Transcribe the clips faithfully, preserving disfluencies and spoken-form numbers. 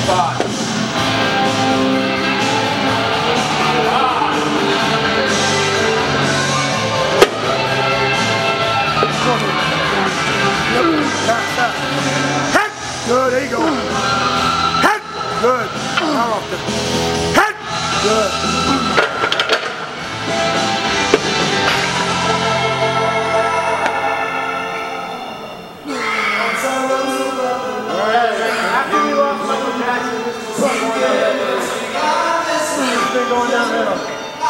spot. Head! Good, there you go. Head! Good. Now off the head! Good. Going downhill.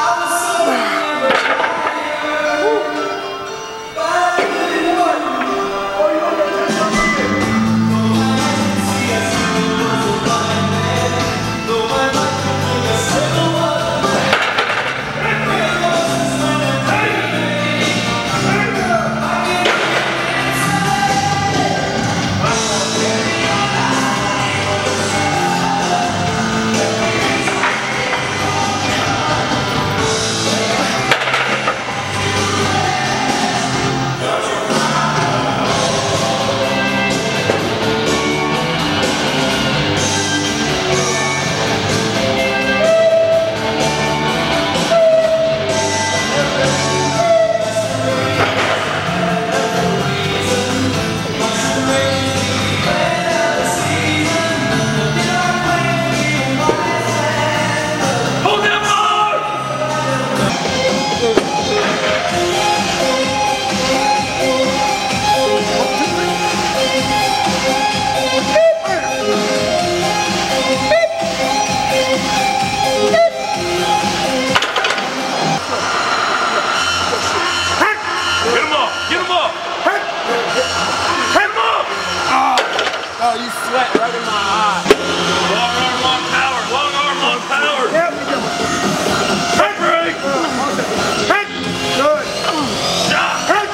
Oh, you sweat right in my eye. Long arm, long power. Long arm, long power. Yep. Head break. Head. Good. Shot. Head.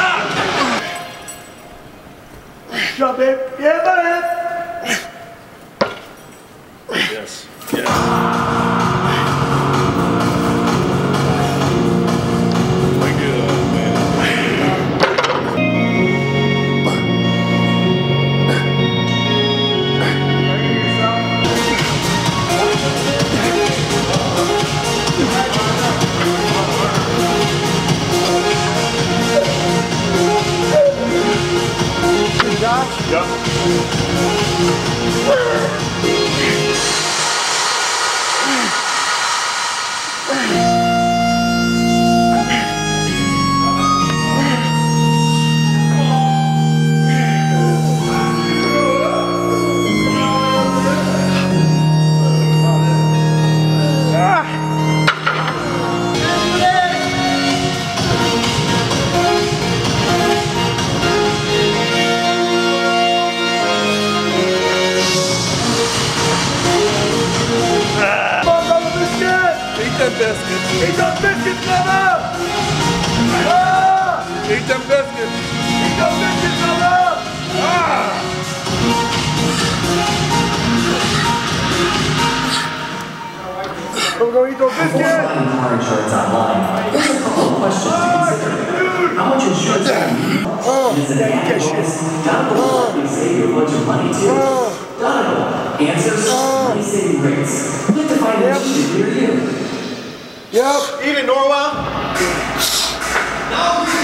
Shot. Jump in. Yeah, buddy. Yes. Yes. Yep. Biscuits. Eat them biscuits, brother! Ah! Eat them biscuits. Eat them biscuits, brother! Ah! We're going to eat those biscuits! Before buying car insurance online, there's a couple of questions to consider. How much insurance do you need? Oh, Is it yeah, you an get annual? shit. That will likely save you a bunch of money too. Oh. Donegal. Answers, money saving rates. Click to find Yep. an issue near you. Yep. Eat it, Norwell. No.